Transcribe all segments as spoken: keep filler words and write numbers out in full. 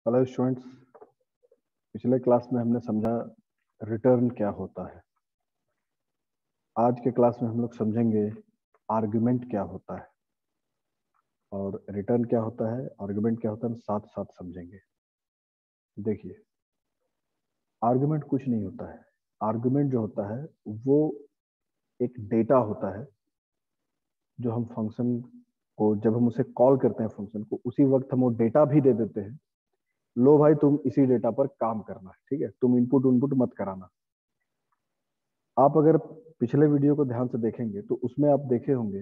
Hello students. पिछले class में हमने समझा रिटर्न क्या होता है। आज के क्लास में हम लोग समझेंगे आर्गुमेंट क्या होता है और रिटर्न क्या होता है, आर्गुमेंट क्या होता है, हम साथ साथ समझेंगे। देखिए, आर्गुमेंट कुछ नहीं होता है। आर्गुमेंट जो होता है वो एक डेटा होता है जो हम फंक्शन को, जब हम उसे कॉल करते हैं फंक्शन को, उसी वक्त हम वो डेटा भी दे देते हैं। लो भाई, तुम इसी डेटा पर काम करना है, ठीक है, तुम इनपुट इनपुट मत कराना। आप अगर पिछले वीडियो को ध्यान से देखेंगे तो उसमें आप देखे होंगे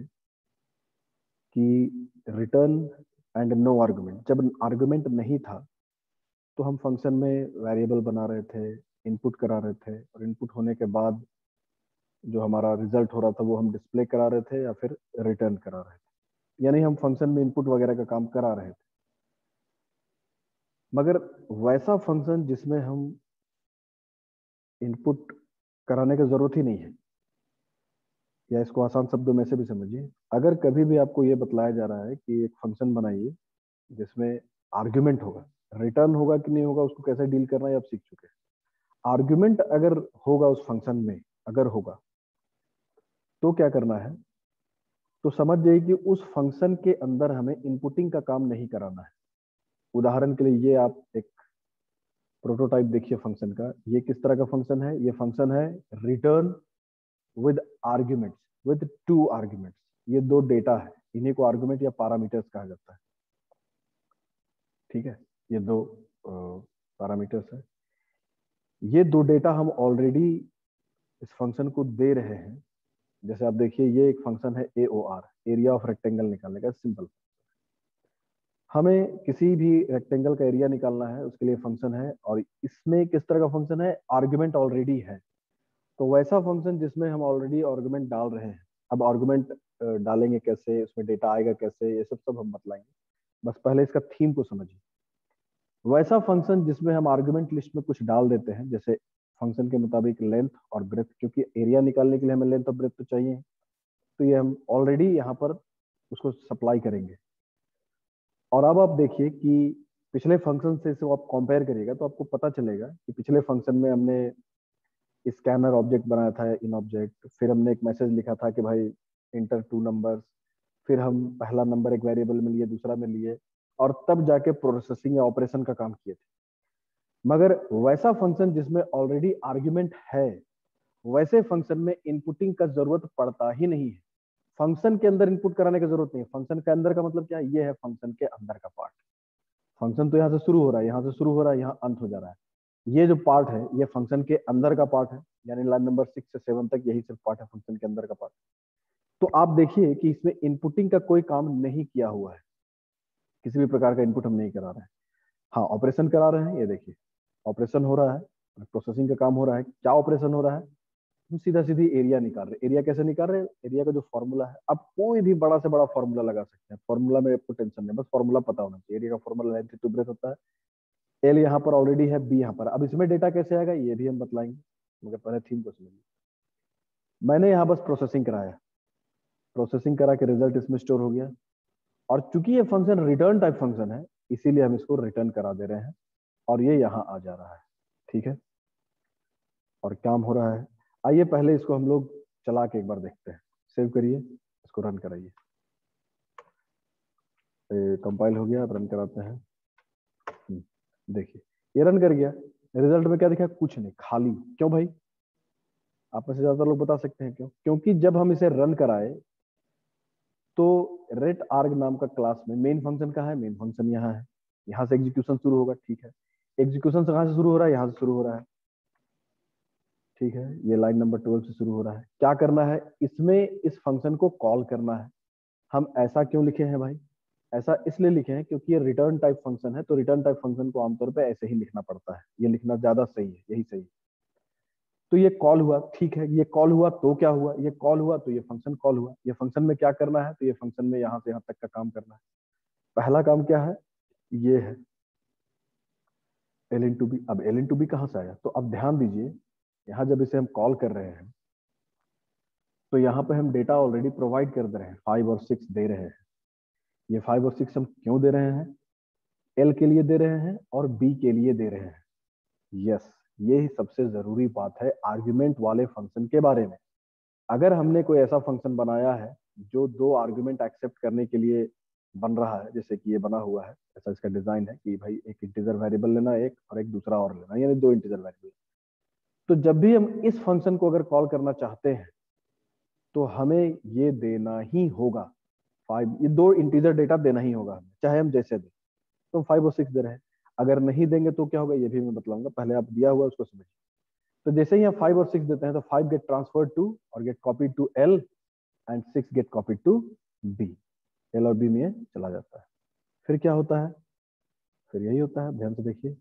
कि रिटर्न एंड नो आर्गुमेंट, जब आर्गुमेंट नहीं था तो हम फंक्शन में वेरिएबल बना रहे थे, इनपुट करा रहे थे, और इनपुट होने के बाद जो हमारा रिजल्ट हो रहा था वो हम डिस्प्ले करा रहे थे या फिर रिटर्न करा रहे थे, यानी हम फंक्शन में इनपुट वगैरह का काम करा रहे थे। मगर वैसा फंक्शन जिसमें हम इनपुट कराने की जरूरत ही नहीं है, या इसको आसान शब्दों में से भी समझिए, अगर कभी भी आपको ये बतलाया जा रहा है कि एक फंक्शन बनाइए जिसमें आर्ग्यूमेंट होगा, रिटर्न होगा कि नहीं होगा, उसको कैसे डील करना है आप सीख चुके हैं। आर्ग्यूमेंट अगर होगा उस फंक्शन में, अगर होगा तो क्या करना है, तो समझ जाइए कि उस फंक्शन के अंदर हमें इनपुटिंग का काम नहीं कराना है। उदाहरण के लिए ये आप एक प्रोटोटाइप देखिए फंक्शन का। ये किस तरह का फंक्शन है? ये फंक्शन है return with arguments, with two arguments. ये दो डेटा है, इन्हीं को आर्ग्यूमेंट या पैरामीटर्स कहा जाता है, ठीक है। ये दो पैरामीटर्स है। ये दो डेटा हम ऑलरेडी इस फंक्शन को दे रहे हैं। जैसे आप देखिए, ये एक फंक्शन है A O R, area of rectangle निकालने का सिंपल। हमें किसी भी रेक्टेंगल का एरिया निकालना है, उसके लिए फंक्शन है, और इसमें किस तरह का फंक्शन है? आर्गुमेंट ऑलरेडी है। तो वैसा फंक्शन जिसमें हम ऑलरेडी आर्गुमेंट डाल रहे हैं। अब आर्गुमेंट डालेंगे कैसे, उसमें डेटा आएगा कैसे, ये सब सब हम बतलाएंगे। बस पहले इसका थीम को समझिए। वैसा फंक्शन जिसमें हम आर्गुमेंट लिस्ट में कुछ डाल देते हैं, जैसे फंक्शन के मुताबिक लेंथ और ब्रेथ, क्योंकि एरिया निकालने के लिए हमें लेंथ और ब्रेथ तो चाहिए, तो ये हम ऑलरेडी यहाँ पर उसको सप्लाई करेंगे। और अब आप देखिए कि पिछले फंक्शन से इसको आप कंपेयर करिएगा तो आपको पता चलेगा कि पिछले फंक्शन में हमने स्कैनर ऑब्जेक्ट बनाया था, इन ऑब्जेक्ट, फिर हमने एक मैसेज लिखा था कि भाई इंटर टू नंबर्स, फिर हम पहला नंबर एक वेरिएबल में लिए, दूसरा में लिए, और तब जाके प्रोसेसिंग या ऑपरेशन का काम किए थे। मगर वैसा फंक्शन जिसमें ऑलरेडी आर्ग्यूमेंट है, वैसे फंक्शन में इनपुटिंग का जरूरत पड़ता ही नहीं है। फंक्शन के अंदर इनपुट कराने की जरूरत नहीं है। फंक्शन के अंदर का मतलब क्या है? ये है फंक्शन के अंदर का पार्ट। फंक्शन तो यहाँ से शुरू हो रहा है, यहाँ से शुरू हो रहा है, यहाँ अंत हो जा रहा है। ये जो पार्ट है ये फंक्शन के अंदर का पार्ट है, यानी लाइन नंबर सिक्स से सेवन तक यही सिर्फ पार्ट है फंक्शन के अंदर का पार्ट। तो आप देखिए कि इसमें इनपुटिंग का कोई काम नहीं किया हुआ है, किसी भी प्रकार का इनपुट हम नहीं करा रहे हैं। हाँ, ऑपरेशन करा रहे हैं, ये देखिए ऑपरेशन हो रहा है, प्रोसेसिंग का काम हो रहा है। क्या ऑपरेशन हो रहा है? हम सीधा सीधी एरिया निकाल रहे हैं। एरिया कैसे निकाल रहे हैं? एरिया का जो फॉर्मूला है, आप कोई भी बड़ा से बड़ा फॉर्मूला लगा सकते हैं, फॉर्मूला में आपको टेंशन नहीं, बस फॉर्मूला पता होना चाहिए। एरिया का फॉर्मूला लेंथ टू ब्रेथ होता है। एल यहाँ पर ऑलरेडी है, बी यहाँ पर। अब इसमें डेटा कैसे आएगा ये भी हम बतलाएंगे, मगर पहले थीम को समझिए। मैंने यहाँ बस प्रोसेसिंग कराया, प्रोसेसिंग करा के रिजल्ट इसमें स्टोर हो गया। और चूंकि ये फंक्शन रिटर्न टाइप फंक्शन है, इसीलिए हम इसको रिटर्न करा दे रहे हैं, और ये यहाँ आ जा रहा है, ठीक है, और काम हो रहा है। आइए पहले इसको हम लोग चला के एक बार देखते हैं। सेव करिए, इसको रन कराइए। कंपाइल हो गया, अब रन कराते हैं। देखिए ये रन कर गया। रिजल्ट में क्या दिखा? कुछ नहीं, खाली। क्यों भाई? आप में से ज्यादातर लोग बता सकते हैं क्यों? क्योंकि जब हम इसे रन कराए तो रेट आर्ग नाम का क्लास में मेन फंक्शन कहाँ है? मेन फंक्शन यहाँ है। यहाँ से एग्जीक्यूशन शुरू होगा, ठीक है। एग्जीक्यूशन से कहाँ से शुरू हो रहा है? यहाँ से शुरू हो रहा है, ठीक है। ये लाइन नंबर ट्वेल्व से शुरू हो रहा है। क्या करना है इसमें? इस फंक्शन को कॉल करना है। हम ऐसा क्यों लिखे हैं भाई? ऐसा इसलिए लिखे हैं क्योंकि ये रिटर्न टाइप फंक्शन है, तो रिटर्न टाइप फंक्शन को आमतौर पे ऐसे ही लिखना पड़ता है। ये लिखना ज्यादा सही है, यही सही है। तो ये कॉल हुआ, ठीक है। ये कॉल हुआ तो क्या हुआ? ये कॉल हुआ तो ये फंक्शन कॉल हुआ। ये फंक्शन में क्या करना है? तो ये फंक्शन में यहाँ से यहाँ तक का काम करना है। पहला काम क्या है? ये है एल इन टू बी। अब एल इन टू बी कहाँ से आया? तो अब ध्यान दीजिए, यहाँ जब इसे हम कॉल कर रहे हैं तो यहाँ पे हम डेटा ऑलरेडी प्रोवाइड कर दे रहे हैं, फाइव और सिक्स दे रहे हैं। ये फाइव और सिक्स हम क्यों दे रहे हैं? एल के लिए दे रहे हैं और बी के लिए दे रहे हैं। यस, ये ही सबसे जरूरी बात है आर्ग्यूमेंट वाले फंक्शन के बारे में। अगर हमने कोई ऐसा फंक्शन बनाया है जो दो आर्ग्यूमेंट एक्सेप्ट करने के लिए बन रहा है, जैसे कि ये बना हुआ है, ऐसा इसका डिजाइन है कि भाई एक इंटीजर वेरिएबल लेना एक और एक दूसरा और लेना, यानी दो इंटीजर वेरिएबल। तो जब भी हम इस फंक्शन को अगर कॉल करना चाहते हैं तो हमें ये देना ही होगा फाइव, ये दो इंटीजर डेटा देना ही होगा हमें, चाहे हम जैसे दें। तो फाइव और सिक्स दे रहे हैं, अगर नहीं देंगे तो क्या होगा ये भी मैं बतलाऊंगा, पहले आप दिया हुआ उसको समझिए। तो जैसे ही हम फाइव और सिक्स देते हैं तो फाइव गेट ट्रांसफर्ड टू और get copied to L and six get copied to B. L और बी में चला जाता है। फिर क्या होता है, फिर यही होता है, ध्यान से देखिए।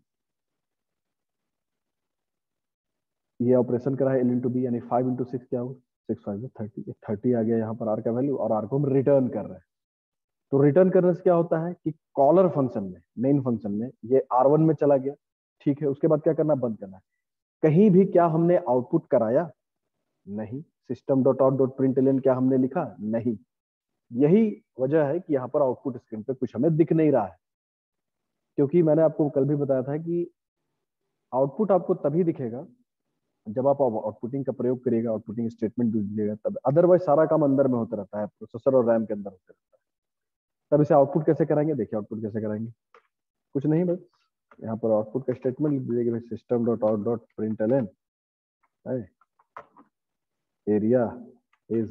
ये ऑपरेशन करा है एल इंटू बी, यानी फाइव इंटू सिक्स क्या होगा, सिक्स फाइव थर्टी, थर्टी आ गया यहाँ पर आर का वैल्यू, और आर को हम रिटर्न कर रहे हैं। तो रिटर्न करने से क्या होता है कि कॉलर फंक्शन में, मेन फंक्शन में ये आर वन में चला गया, ठीक है। उसके बाद क्या करना, बंद करना है। कहीं भी क्या हमने आउटपुट कराया, नहीं। System dot out dot println क्या हमने लिखा, नहीं। यही वजह है कि यहाँ पर आउटपुट स्क्रीन पे कुछ हमें दिख नहीं रहा है, क्योंकि मैंने आपको कल भी बताया था कि आउटपुट आपको तभी दिखेगा जब आप आउटपुटिंग का प्रयोग करिएगा, आउटपुटिंग स्टेटमेंट दीजिएगा तब। अदरवाइज सारा काम अंदर में होता रहता है, प्रोसेसर और रैम के अंदर होता रहता है। तब इसे आउटपुट कैसे कराएंगे, देखिए आउटपुट कैसे कराएंगे, कुछ नहीं, बस यहाँ पर आउटपुट का स्टेटमेंट लिख दीजिएगा, system dot out dot println area is,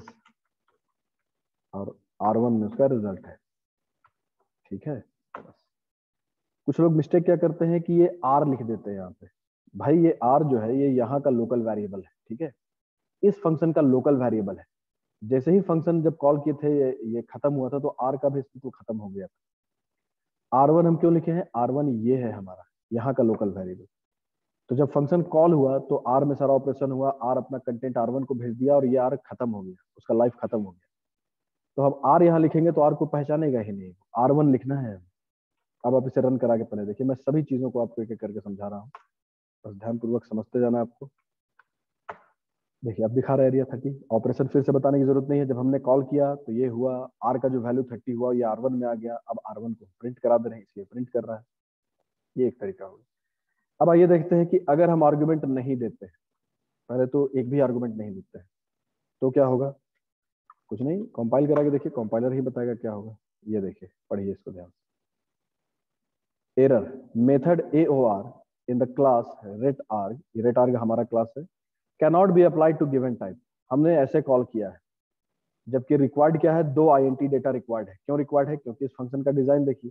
और आर वन में उसका रिजल्ट है, ठीक है। कुछ लोग मिस्टेक क्या करते हैं कि ये आर लिख देते हैं यहाँ पे। भाई ये आर जो है ये यहाँ का लोकल वेरिएबल है, ठीक है, इस फंक्शन का लोकल वेरिएबल है। जैसे ही फंक्शन जब कॉल किए थे ये, ये खत्म हुआ था, तो आर का भी अस्तित्व खत्म हो गया था। आर वन हम क्यों लिखे हैं, आर वन ये है हमारा यहाँ का लोकल वेरिएबल। तो जब फंक्शन कॉल हुआ तो आर में सारा ऑपरेशन हुआ, आर अपना कंटेंट आर वन को भेज दिया और ये आर खत्म हो गया, उसका लाइफ खत्म हो गया। तो हम आर यहाँ लिखेंगे तो आर को पहचानेगा ही नहीं, आर वन लिखना है। अब आप इसे रन करा के पहले देखिए, मैं सभी चीजों को आपको एक एक करके समझा रहा हूँ, बस ध्यानपूर्वक समझते जाना आपको। देखिए अब दिखा रहा है एरिया थर्टी, ऑपरेशन फिर से बताने की जरूरत नहीं है। जब हमने कॉल किया तो ये हुआ, आर का जो वैल्यू थर्टी हुआ ये आर वन में आ गया। अब आर वन को प्रिंट करा दे रहे हैं इसलिए प्रिंट कर रहा है, ये एक तरीका होगा। अब आइए देखते हैं कि अगर हम आर्गुमेंट नहीं देते, पहले तो एक भी आर्गुमेंट नहीं देते हैं तो क्या होगा। कुछ नहीं, कंपाइल करा के देखिए, कंपाइलर ही बताएगा क्या होगा। ये देखिए, पढ़िए इसको ध्यान से। Error method A O R in the class rect arg, ये रेट आर्ग हमारा क्लास है, cannot be applied to given type. हमने ऐसे कॉल किया है, जबकि रिक्वायर्ड क्या है, दो आईएनटी डेटा रिक्वायर्ड है। क्यों रिक्वायर्ड है, क्योंकि इस फंक्शन का डिजाइन देखिए,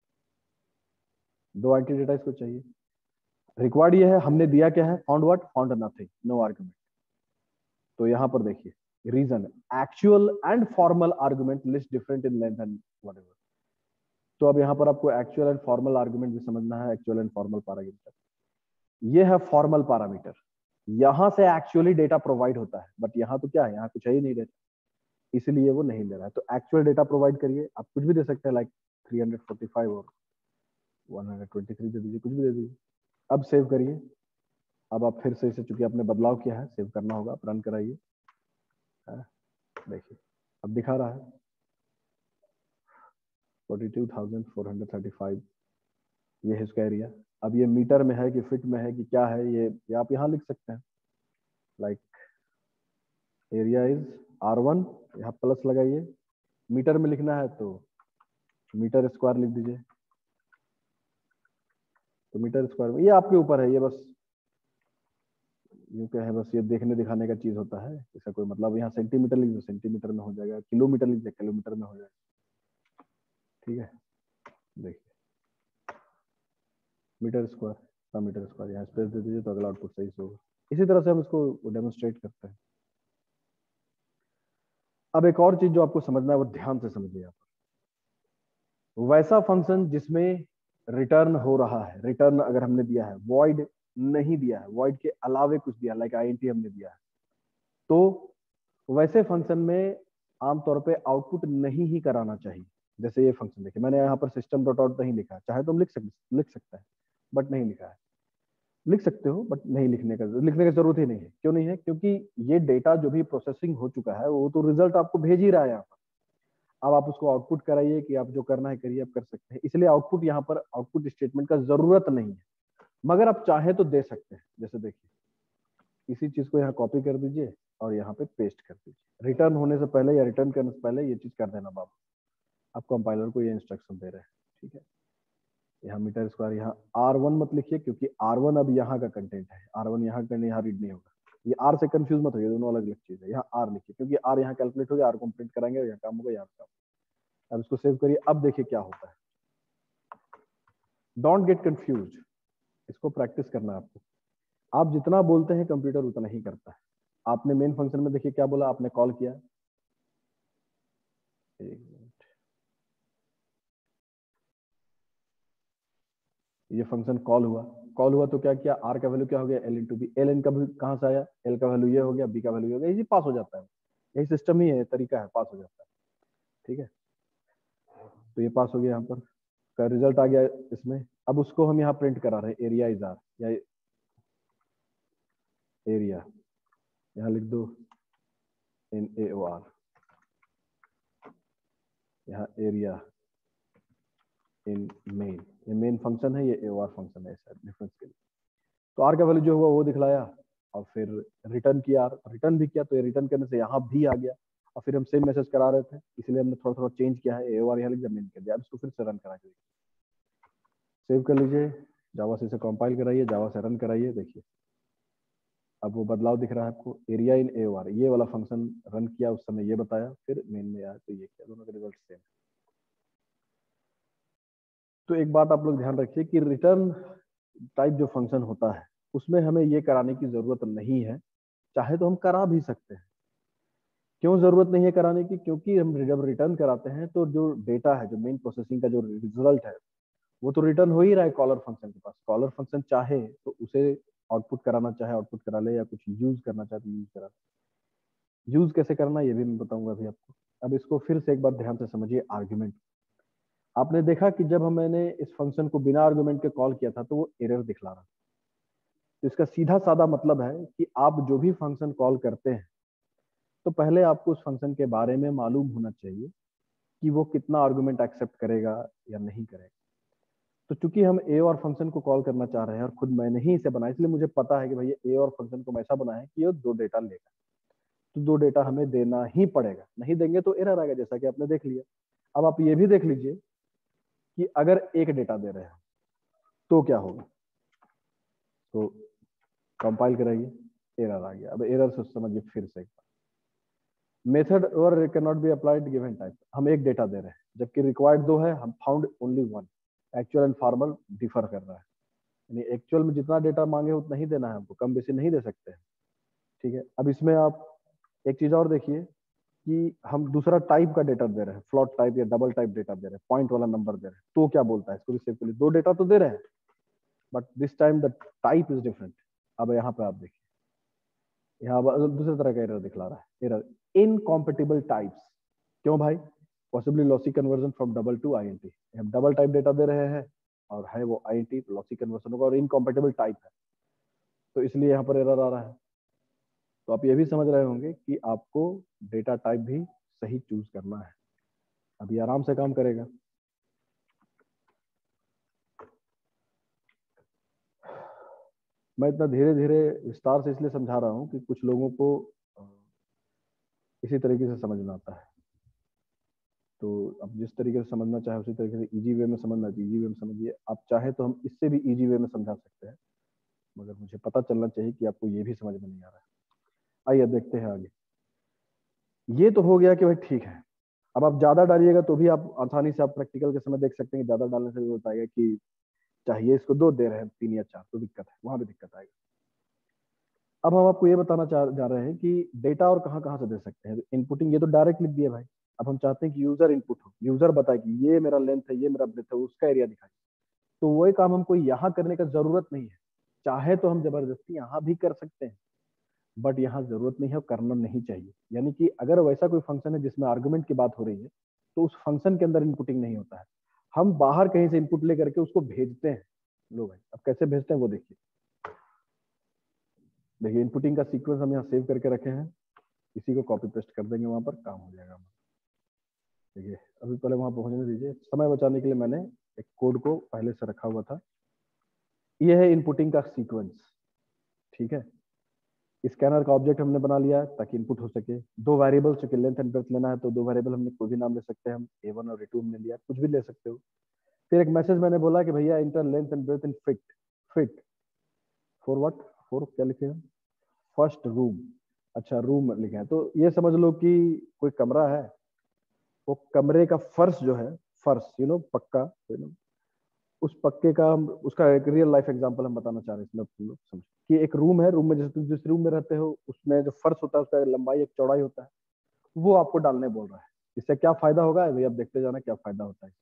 दो आईएनटी डेटा इसको चाहिए। रिक्वायर्ड ये है, हमने दिया क्या है, found what, found nothing, no argument. तो यहां पर देखिए reason, actual and formal argument list different in length and whatever. तो अब यहाँ पर आपको एक्चुअल एंड फॉर्मल आर्गुमेंट भी समझना है, एक्चुअल एंड फॉर्मल पैरामीटर। ये है फॉर्मल पैरामीटर, यहां से एक्चुअली डेटा प्रोवाइड होता है, बट यहाँ तो क्या है, यहाँ कुछ है ही नहीं डेटा, इसलिए वो नहीं दे रहा है। तो एक्चुअल डेटा प्रोवाइड करिए, आप कुछ भी दे सकते हैं, like three hundred forty five और वन हंड्रेड ट्वेंटी थ्री दे दीजिए, कुछ भी दे दीजिए। अब सेव करिए। अब आप फिर से इसे, चूंकि आपने बदलाव किया है, सेव करना होगा, आप रन कराइए। देखिए अब दिखा रहा है forty two thousand four hundred thirty five, ये है इसका एरिया। अब ये मीटर में है कि फिट में है कि क्या है, ये, ये आप यहाँ लिख सकते हैं, like area is R one, यहाँ प्लस लगाइए। मीटर में लिखना है तो मीटर स्क्वायर लिख दीजिए, तो मीटर स्क्वायर में, ये आपके ऊपर है, ये बस यूं क्या है, बस ये देखने दिखाने का चीज होता है, इसका कोई मतलब। यहाँ सेंटीमीटर लिख दो, सेंटीमीटर में हो जाएगा, किलोमीटर लिख दे, किलोमीटर में हो जाएगा, ठीक है। देखिए मीटर स्क्वायर, मीटर स्क्वायर, यहाँ स्पेस दे दीजिए तो अगला आउटपुट सही से होगा। इसी तरह से हम इसको डेमोन्स्ट्रेट करते हैं। अब एक और चीज जो आपको समझना है वो ध्यान से समझिए आप, वैसा फंक्शन जिसमें रिटर्न हो रहा है, रिटर्न अगर हमने दिया है, वॉइड नहीं दिया है, वॉइड के अलावे कुछ दिया, लाइक आईएनटी हमने दिया है, तो वैसे फंक्शन में आमतौर पे आउटपुट नहीं ही कराना चाहिए। जैसे ये फंक्शन देखिए, मैंने यहाँ पर सिस्टम डॉट आउट नहीं लिखा है, चाहे तो हम लिख सकते लिख सकते हैं, बट नहीं लिखा है। लिख सकते हो बट नहीं लिखने का, लिखने की जरूरत ही नहीं है। क्यों नहीं है, क्योंकि ये डेटा जो भी प्रोसेसिंग हो चुका है वो तो रिजल्ट आपको भेज ही रहा है यहाँ पर। अब आप उसको आउटपुट कराइए कि आप जो करना है करिए, आप कर सकते हैं। इसलिए आउटपुट यहाँ पर आउटपुट स्टेटमेंट का जरूरत नहीं है, मगर आप चाहे तो दे सकते हैं। जैसे देखिए, इसी चीज को यहाँ कॉपी कर दीजिए और यहाँ पे पेस्ट कर दीजिए। रिटर्न होने से पहले या रिटर्न करने से पहले ये चीज कर देना बाबू। आप कंपाइलर को ये इंस्ट्रक्शन दे रहे हैं, ठीक है। यहाँ मीटर स्क्वायर, यहाँ आर वन मत लिखिए क्योंकि आर वन अब यहाँ का कंटेंट है। आर वन यहाँ करने, यहाँ रीड नहीं होगा। ये आर से कंफ्यूज मत होइए, दोनों अलग अलग चीज है। यहाँ आर लिखिए क्योंकि आर यहाँ कैलकुलेट हो गया, आर को प्रिंट कराएंगे, यहाँ काम होगा, यहाँ काम। अब इसको सेव करिए। अब देखिए क्या होता है। डोंट गेट कंफ्यूज, इसको प्रैक्टिस करना है आपको। आप जितना बोलते हैं कंप्यूटर उतना ही करता है। आपने मेन फंक्शन में देखिए क्या बोला, आपने कॉल किया, एक मिनट, ये फंक्शन कॉल हुआ। कॉल हुआ तो क्या किया, आर का वैल्यू क्या हो गया, L into B. L N का कहां से आया, एल का वैल्यू ये हो गया, बी का वैल्यू ये हो गया, इजी पास हो जाता है। यही सिस्टम ही है, तरीका है, पास हो जाता है, ठीक है। तो ये पास हो गया, यहाँ पर का रिजल्ट आ गया इसमें। अब उसको हम यहाँ प्रिंट करा रहे हैं, एरिया इज आर, या एरिया यहाँ लिख दो इन ए ओ आर, यहाँ एरिया इन मेन। ये मेन फंक्शन है, ये ए ओ आर फंक्शन है, ऐसा डिफरेंस के लिए। तो आर का वैल्यू जो हुआ वो दिखलाया, और फिर रिटर्न किया, रिटर्न भी किया, तो ये रिटर्न करने से यहाँ भी आ गया। और फिर हम सेम मैसेज करा रहे थे, इसलिए हमने थोड़ा थोड़ा चेंज किया है, ए ओ आर यहाँ लिख दिया, मेन कर दिया। अब इसको फिर से रन करा के सेव कर लीजिए, जावा से इसे कंपाइल कराइए, जावा से रन कराइए। देखिए अब वो बदलाव दिख रहा है आपको, area in A O are, ये वाला फंक्शन रन किया उस समय ये बताया, फिर मेन में आया तो ये किया, दोनों का रिजल्ट सेम। तो एक बात आप लोग ध्यान रखिए कि रिटर्न टाइप जो फंक्शन होता है उसमें हमें ये कराने की जरूरत नहीं है, चाहे तो हम करा भी सकते हैं। क्यों जरूरत नहीं है कराने की, क्योंकि हम जब रिटर्न कराते हैं तो जो डेटा है, जो मेन प्रोसेसिंग का जो रिजल्ट है, वो तो रिटर्न हो ही रहा है कॉलर फंक्शन के पास। कॉलर फंक्शन चाहे तो उसे आउटपुट कराना चाहे आउटपुट करा ले, या कुछ यूज करना चाहे तो यूज करा। यूज कैसे करना ये भी मैं बताऊंगा अभी आपको। अब इसको फिर से एक बार ध्यान से समझिए। आर्ग्यूमेंट, आपने देखा कि जब हम मैंने इस फंक्शन को बिना आर्ग्यूमेंट के कॉल किया था तो वो एरर दिखला रहा। तो इसका सीधा साधा मतलब है कि आप जो भी फंक्शन कॉल करते हैं तो पहले आपको उस फंक्शन के बारे में मालूम होना चाहिए कि वो कितना आर्गुमेंट एक्सेप्ट करेगा या नहीं करेगा। तो चूंकि हम ए और फंक्शन को कॉल करना चाह रहे हैं और खुद मैंने ही इसे बनाया, इसलिए मुझे पता है कि भाई ए और फंक्शन को ऐसा बनाया है कि ये दो डेटा लेगा, तो दो डेटा हमें देना ही पड़ेगा, नहीं देंगे तो एरर आएगा, जैसा कि आपने देख लिया। अब आप ये भी देख लीजिए कि अगर एक डेटा दे रहे हैं तो क्या होगा। तो कंपाइल कराइए, एरर आ गया। अब एरर से समझिए फिर से। मेथड और can not be applied given type, हम एक डेटा दे रहे हैं जबकि रिक्वायर्ड दो है, हम found only one. Actual and formal differ कर रहा है, यानी एक्चुअल में जितना डेटा मांगे उतना ही देना है हमको, कम बेसी नहीं दे सकते हैं, ठीक है। अब इसमें आप एक चीज और देखिए कि हम दूसरा टाइप का डेटा दे रहे हैं, फ्लोट टाइप या डबल टाइप डेटा दे रहे हैं, पॉइंट वाला नंबर दे रहे हैं, तो क्या बोलता है इसको भी सेव कर लीजिए। दो डेटा तो दे रहे हैं but this time the type is different. अब यहाँ पे आप देखिए, यहाँ दूसरे तरह का एरर दिखला रहा है, एरर इनकॉम्पेटिबल टाइप्स। क्यों भाई, possibly lossy conversion from double to INT. हम डबल टाइप डेटा दे रहे हैं और है वो आईएनटी, लॉसी कन्वर्जन होगा और इनकॉम्पेटिबल टाइप है, तो इसलिए यहाँ पर एरर आ रहा है। तो आप ये भी समझ रहे होंगे कि आपको डेटा टाइप भी सही चूज करना है। अभी आराम से काम करेगा। मैं इतना धीरे धीरे विस्तार से इसलिए समझा रहा हूँ कि कुछ लोगों को इसी तरीके से समझ में आता है। तो अब जिस तरीके से समझना चाहे उसी तरीके से इजी वे में समझना चाहिए, इजी वे में समझिए। आप चाहे तो हम इससे भी इजी वे में समझा सकते हैं, मगर मुझे पता चलना चाहिए कि आपको ये भी समझ में नहीं आ रहा है। आइए देखते हैं आगे। ये तो हो गया कि भाई ठीक है। अब आप ज्यादा डालिएगा तो भी आप आसानी से आप प्रैक्टिकल के समय देख सकते हैं कि ज्यादा डालने से भी होता है कि चाहिए इसको दो दे रहे हैं तीन या चार, तो दिक्कत है, वहां भी दिक्कत आएगी। अब हम आपको ये बताना चाह जा रहे हैं कि डेटा और कहाँ कहाँ से दे सकते हैं। इनपुटिंग ये तो डायरेक्ट लिख दिया भाई। अब हम चाहते हैं कि यूजर इनपुट हो, यूजर बताए कि ये मेरा लेंथ है, ये मेरा ब्रेथ है, उसका एरिया दिखाए। तो वही काम हमको यहाँ करने का जरूरत नहीं है। चाहे तो हम जबरदस्ती यहाँ भी कर सकते हैं, बट यहाँ जरूरत नहीं है, करना नहीं चाहिए। यानी कि अगर वैसा कोई फंक्शन है जिसमें आर्गुमेंट की बात हो रही है तो उस फंक्शन के अंदर इनपुटिंग नहीं होता है, हम बाहर कहीं से इनपुट ले करके उसको भेजते हैं। लो भाई, अब कैसे भेजते हैं वो देखिए। देखिए इनपुटिंग का सीक्वेंस हम यहाँ सेव करके रखे हैं, इसी को कॉपी पेस्ट कर देंगे, वहां पर काम हो जाएगा। देखिए अभी पहले वहां पहुंचने दीजिए, समय बचाने के लिए मैंने एक कोड को पहले से रखा हुआ था। ये है इनपुटिंग का सीक्वेंस, ठीक है। स्कैनर का ऑब्जेक्ट हमने बना लिया ताकि इनपुट हो सके। दो वेरिएबल चूंकि लेंथ एंड ब्रेथ लेना है तो दो वेरिएबल हमने कोई भी नाम ले सकते हैं, हम ए वन और ए टू हमने लिया, कुछ भी ले सकते हो। फिर एक मैसेज मैंने बोला कि भैया enter length and breadth in feet, feet for what, for क्या लिखे हैं, फर्स्ट रूम। अच्छा रूम लिखे हैं, तो ये समझ लो कि कोई कमरा है, वो कमरे का फर्श जो है, फर्श यू नो पक्का, यू नो उस पक्के का हम, उसका एक रियल लाइफ एग्जांपल हम बताना चाह रहे हैं इसमें, तुम लोग समझो कि एक रूम है, रूम में जैसे तुम जिस रूम में रहते हो उसमें जो फर्श होता है उसका लंबाई एक चौड़ाई होता है, वो आपको डालने बोल रहा है। इससे क्या फायदा होगा भाई, अब देखते जाना क्या फायदा होता है,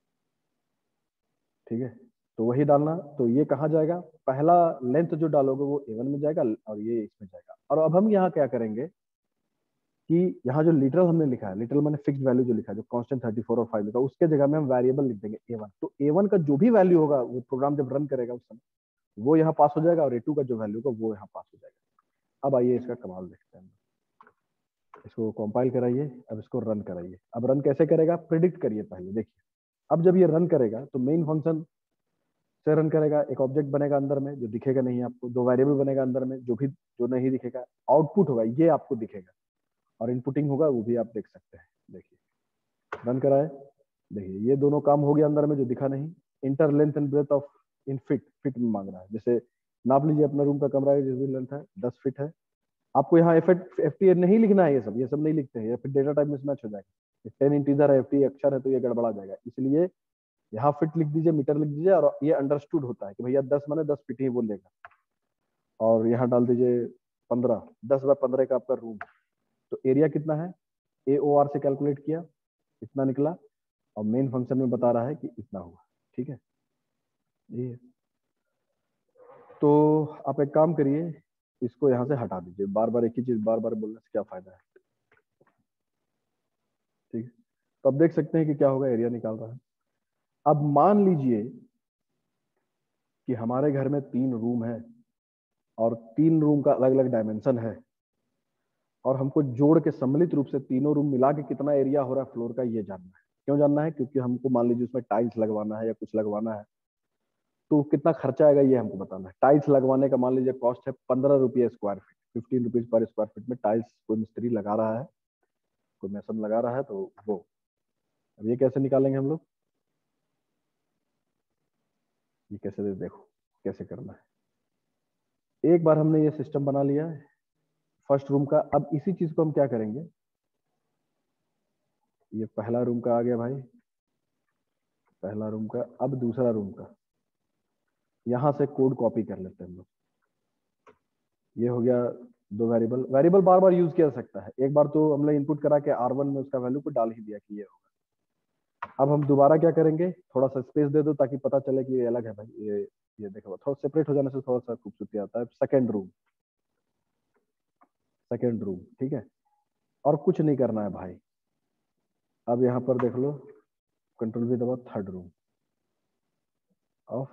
ठीक है। तो वही डालना, तो ये कहाँ जाएगा, पहला लेंथ जो डालोगे वो ए वन में जाएगा और ये इसमें जाएगा। और अब हम यहाँ क्या करेंगे कि यहाँ जो लिटरल हमने लिखा है, लिटरल मैंने फिक्स्ड वैल्यू जो लिखा है, जो कांस्टेंट थर्टी फोर और फाइव लिखा, उसके जगह में हम वेरिएबल लिख देंगे ए वन। तो ए वन का जो भी वैल्यू होगा वो प्रोग्राम जब रन करेगा उस समय वो यहाँ पास हो जाएगा, और ए टू का जो वैल्यू होगा वो यहाँ पास हो जाएगा। अब आइए इसका कमाल देखते हैं, इसको कंपाइल कराइए, अब इसको रन कराइए। अब रन कैसे करेगा, प्रिडिक्ट करिए पहले, देखिए अब जब ये रन करेगा तो मेन फंक्शन से रन करेगा, एक ऑब्जेक्ट बनेगा अंदर में जो दिखेगा नहीं आपको, दो वेरिएबल बनेगा अंदर में जो भी जो नहीं दिखेगा, आउटपुट होगा ये आपको दिखेगा, और इनपुटिंग होगा वो भी आप देख सकते हैं। देखिए रन कराए, देखिए ये दोनों काम हो गया अंदर में जो दिखा नहीं। Enter length and breadth of in feet, feet में मांग रहा है, जैसे नाप लीजिए अपना रूम का कमरा है जिस भी लेंथ है दस फीट है। आपको यहाँ एफ एफ टी नहीं लिखना है, ये सब ये सब नहीं लिखते हैं, फिर डेटा टाइप मिसमैच हो जाएगा। टेन इंटीजर है, एफ टी अक्षर है तो ये गड़बड़ा जाएगा, इसलिए यहाँ फिट लिख दीजिए, मीटर लिख दीजिए, और ये अंडरस्टूड होता है कि भैया दस माने दस फीट ही बोलेगा। और यहाँ डाल दीजिए पंद्रह, दस बाय पंद्रह का आपका रूम। तो एरिया कितना है, ए ओ आर से कैलकुलेट किया, इतना निकला, और मेन फंक्शन में बता रहा है कि इतना हुआ, ठीक है। ये तो आप एक काम करिए, इसको यहाँ से हटा दीजिए, बार बार एक ही चीज बार बार बोलने से क्या फायदा है, ठीक है। तो अब देख सकते हैं कि क्या होगा, एरिया निकाल रहा है। अब मान लीजिए कि हमारे घर में तीन रूम है और तीन रूम का अलग अलग डायमेंशन है, और हमको जोड़ के सम्मिलित रूप से तीनों रूम मिला के कितना एरिया हो रहा है फ्लोर का ये जानना है। क्यों जानना है, क्योंकि हमको मान लीजिए उसमें टाइल्स लगवाना है या कुछ लगवाना है, तो कितना खर्चा आएगा ये हमको बताना है। टाइल्स लगवाने का मान लीजिए कॉस्ट है पंद्रह रुपये square feet, fifteen rupees per square feet में टाइल्स कोई मिस्त्री लगा रहा है, कोई मैसन लगा रहा है, तो वो अब ये कैसे निकालेंगे हम लोग, ये कैसे दे देखो कैसे करना है। एक बार हमने ये सिस्टम बना लिया है फर्स्ट रूम का, अब इसी चीज को हम क्या करेंगे, ये पहला रूम का आ गया भाई, पहला रूम का, अब दूसरा रूम का, यहां से कोड कॉपी कर लेते हैं हम लोग। ये हो गया दो वेरिएबल, वेरिएबल बार बार यूज किया जा सकता है, एक बार तो हमने इनपुट करा के आर वन में उसका वैल्यू को डाल ही दिया कि ये होगा। अब हम दोबारा क्या करेंगे, थोड़ा सा स्पेस दे दो ताकि पता चले कि ये अलग है भाई, ये ये देखो थोड़ा सेपरेट हो जाने से थोड़ा सा खूबसूरती आता है। सेकेंड रूम, सेकेंड रूम, ठीक है, और कुछ नहीं करना है भाई। अब यहाँ पर देख लो, कंट्रोल भी दबाओ, third room of,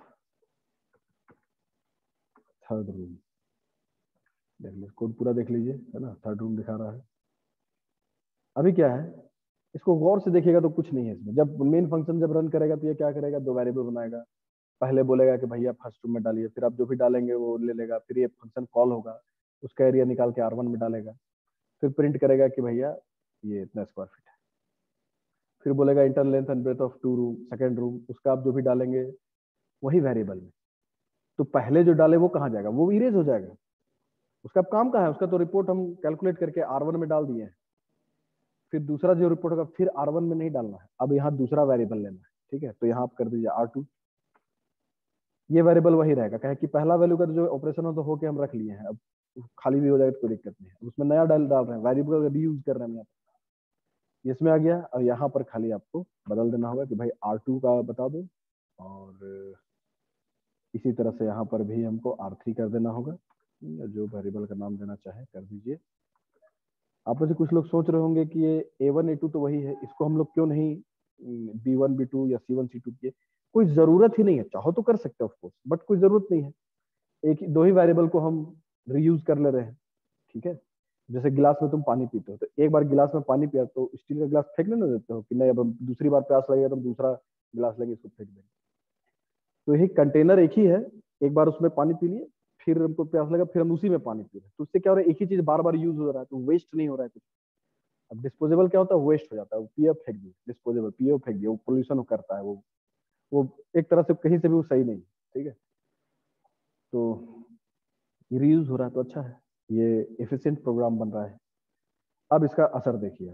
third room, देख लीजिए कोड पूरा देख लीजिए, है ना, थर्ड रूम दिखा रहा है। अभी क्या है, इसको गौर से देखिएगा तो कुछ नहीं है इसमें। जब मेन फंक्शन जब रन करेगा तो ये क्या करेगा, दो वेरिएबल बनाएगा, पहले बोलेगा कि भैया फर्स्ट रूम में डालिए, फिर आप जो भी डालेंगे वो ले लेगा, फिर ये फंक्शन कॉल होगा, उसका एरिया निकाल के आर वन में डालेगा, फिर प्रिंट करेगा कि भैया ये इतना स्क्वायर फीट है, फिर बोलेगा enter length and breadth of two room, second room, उसका आप जो भी डालेंगे वही वेरिएबल में। तो पहले जो डाले वो कहाँ जाएगा, वो इरेज हो जाएगा, उसका काम कहाँ है, उसका तो रिपोर्ट हम कैलकुलेट करके आर वन में डाल दिए हैं। फिर दूसरा जो रिपोर्ट होगा फिर आर वन में नहीं डालना है, अब यहाँ दूसरा वेरिएबल लेना है, ठीक है। तो यहाँ आप कर दीजिए आर टू, ये वेरिएबल वही रहेगा, कहे कि पहला वैल्यू का जो ऑपरेशन हो तो होके हम रख लिए हैं, अब खाली भी हो जाएगा तो कोई दिक्कत नहीं है। उसमें नया डाल डाल रहे हैं, वेरिएबल रीयूज कर रहे हैं, इसमें आ गया, और यहाँ पर खाली आपको बदल देना होगा कि भाई आर टू का बता दो, और इसी तरह से यहाँ पर भी हमको आर थ्री कर देना होगा, जो वेरिएबल का नाम देना चाहे कर दीजिए। आप में से कुछ लोग सोच रहे होंगे कि ये ए वन ए टू तो वही है, इसको हम लोग क्यों नहीं बी वन बी टू या सी वन सी टू किए। कोई जरूरत ही नहीं है, चाहो तो कर सकते हो ऑफकोर्स, बट कोई जरूरत नहीं है, एक ही दो ही वेरिएबल को हम रीयूज कर ले रहे हैं, ठीक है। जैसे गिलास में तुम पानी पीते हो, तो एक बार गिलास में पानी पिया तो स्टील का गिलास फेंकने ना देते हो कि नहीं, अब हम दूसरी बार प्यास लगेगा तो हम दूसरा गिलास लेंगे, इसको फेंक देंगे। तो यही कंटेनर एक ही है, एक बार उसमें पानी पी लिए, फिर हमको प्यास लगा, फिर हम उसी में पानी पी रहे हैं, तो उससे क्या हो रहा है, एक ही चीज बार बार यूज हो रहा है, तो वेस्ट नहीं हो रहा है कुछ। अब डिस्पोजेबल क्या होता है, वेस्ट हो जाता है, वो पिए फेंक दिए, डिस्पोजेबल पिए फेंक दिए, वो पोल्यूशन करता है, वो वो एक तरह से कहीं से भी वो सही नहीं, ठीक है। तो रीयूज हो रहा है तो अच्छा है, ये एफिशिएंट प्रोग्राम बन रहा है। अब इसका असर देखिए,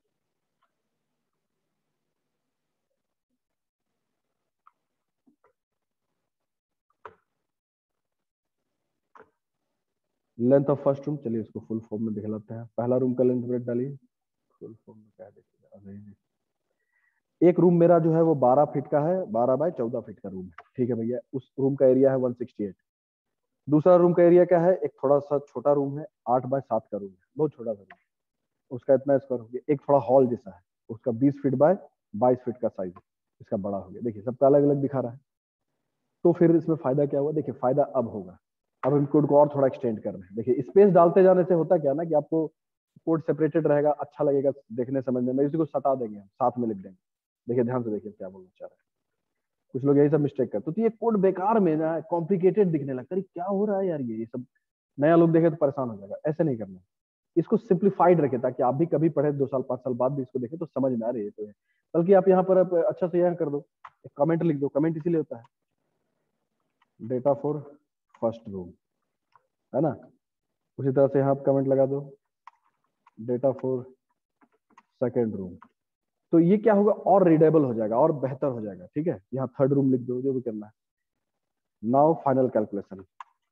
लेंथ ऑफ फर्स्ट रूम, चलिए इसको फुल फॉर्म में दिखलाते हैं। पहला रूम का लेंथ ब्रेक डालिए, फुल फॉर्म में क्या देखिए। एक रूम मेरा जो है वो बारह फीट का है, बारह बाय चौदह फीट का रूम है, ठीक है भैया। उस रूम का एरिया है वन सिक्सटी एट। दूसरा रूम का एरिया क्या है, एक थोड़ा सा छोटा रूम है, आठ बाय सात का रूम है, बहुत छोटा सा रूम है, उसका इतना स्क्वायर हो गया। एक थोड़ा हॉल जैसा है, उसका बीस फीट बाय बाईस फीट का साइज, इसका बड़ा हो गया। देखिए सबका अलग अलग दिखा रहा है। तो फिर इसमें फायदा क्या हुआ, देखिए फायदा अब होगा। अब हम कोड को और थोड़ा एक्सटेंड कर रहे हैं। देखिए स्पेस डालते जाने से होता क्या ना कि आपको कोड सेपरेटेड रहेगा, अच्छा लगेगा देखने समझने में। इसी को सटा देंगे हम, साथ में लिख देंगे। देखिए ध्यान से देखिए क्या बोलना चाह रहे हैं। कुछ लोग यही सब मिस्टेक करते, तो ये कोड बेकार में ना कॉम्प्लिकेटेड दिखने लगता है, क्या हो रहा है यार, ये ये सब नया लोग देखे तो परेशान हो जाएगा। ऐसे नहीं करना, इसको सिंप्लीफाइड रखे ताकि आप भी कभी पढ़े, दो साल पांच साल बाद भी इसको देखें तो समझ में आ रही है तो है। बल्कि आप यहाँ पर आप अच्छा से यहाँ कर दो, कमेंट लिख दो। कमेंट इसीलिए होता है, डेटा फॉर फर्स्ट रूम, है ना। उसी तरह से यहाँ आप कमेंट लगा दो, डेटा फॉर सेकेंड रूम। तो ये क्या होगा, और रीडेबल हो जाएगा और बेहतर हो जाएगा, ठीक है। यहाँ थर्ड रूम लिख दो, जो भी करना है। नाउ फाइनल कैलकुलेशन,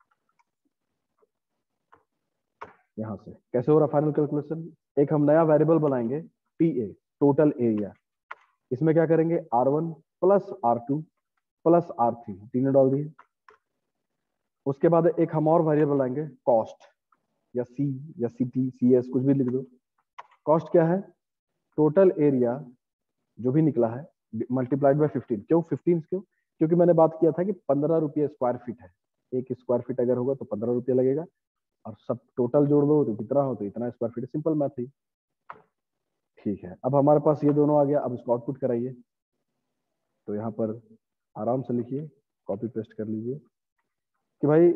यहाँ से कैसे हो रहा फाइनल कैलकुलेशन। एक हम नया वेरिएबल बनाएंगे, टी ए, टोटल एरिया। इसमें क्या करेंगे, R one plus R two plus R three, तीनों डाल दिए। उसके बाद एक हम और वेरिएबल लाएंगे, कॉस्ट, या सी या सी टी सी एस, कुछ भी लिख दो। कॉस्ट क्या है, टोटल एरिया जो भी निकला है मल्टीप्लाइड बाय फिफ्टीन। क्यों फिफ्टीन, क्यों, क्योंकि मैंने बात किया था कि पंद्रह रुपये स्क्वायर फीट है। एक स्क्वायर फीट अगर होगा तो पंद्रह रुपये लगेगा, और सब टोटल जोड़ दो तो कितना हो, तो इतना स्क्वायर फीट। सिंपल मैथ ही, ठीक है। अब हमारे पास ये दोनों आ गया, अब इसको आउटपुट कराइए। तो यहाँ पर आराम से लिखिए, कॉपी पेस्ट कर लीजिए कि भाई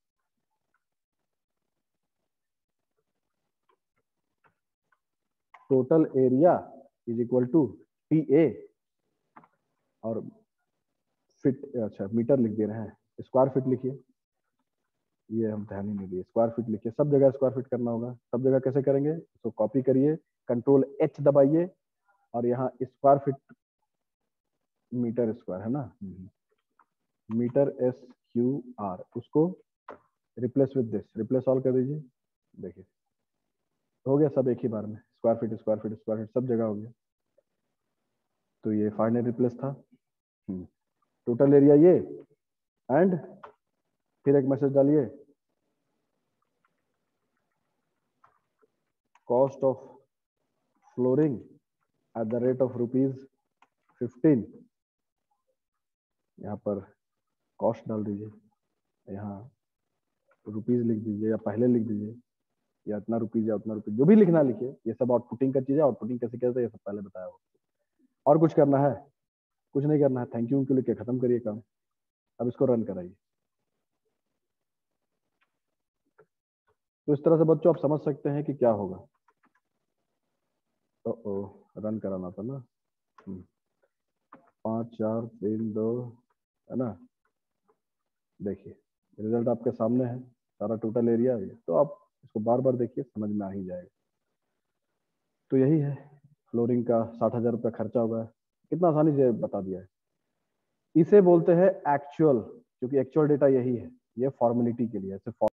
total area is equal to T A, और फिट, अच्छा मीटर लिख दे रहे हैं, स्क्वायर फीट लिखिए। ये हम ध्यान ही नहीं दिए, स्क्वायर फीट लिखिए, सब जगह स्क्वायर फीट करना होगा। सब जगह कैसे करेंगे, तो कॉपी करिए, कंट्रोल एच दबाइए, और यहाँ स्क्वायर फीट, मीटर स्क्वायर है ना, मीटर एस क्यू आर, उसको replace with this, replace all कर दीजिए। देखिए हो गया सब एक ही बार में, square feet square feet square feet सब जगह हो गया। तो ये फाइनल रिप्लेस था, टोटल एरिया ये, एंड फिर एक मैसेज डालिए, cost of flooring at the rate of rupees fifteen. यहाँ पर कॉस्ट डाल दीजिए, यहाँ रुपीज लिख दीजिए, या पहले लिख दीजिए, या इतना रुपीज या उतना रुपीज, जो भी लिखना लिखिए। ये सब आउटपुटिंग का चीज है, आउटपुटिंग कैसे करते हैं ये सब पहले बताया हो। और कुछ करना है, कुछ नहीं करना है, थैंक यू के लिख के खत्म करिए काम। अब इसको रन कराइए। तो इस तरह से बच्चों आप समझ सकते हैं कि क्या होगा। तो ओ रन कराना था ना, पाँच चार तीन दो, है ना। देखिए रिजल्ट आपके सामने है, सारा टोटल एरिया है। तो आप इसको बार बार देखिए, समझ में आ ही जाएगा। तो यही है, फ्लोरिंग का साठ हजार रुपया खर्चा होगा, कितना आसानी से बता दिया है। इसे बोलते हैं एक्चुअल, क्योंकि एक्चुअल डेटा यही है, ये फॉर्मेलिटी के लिए,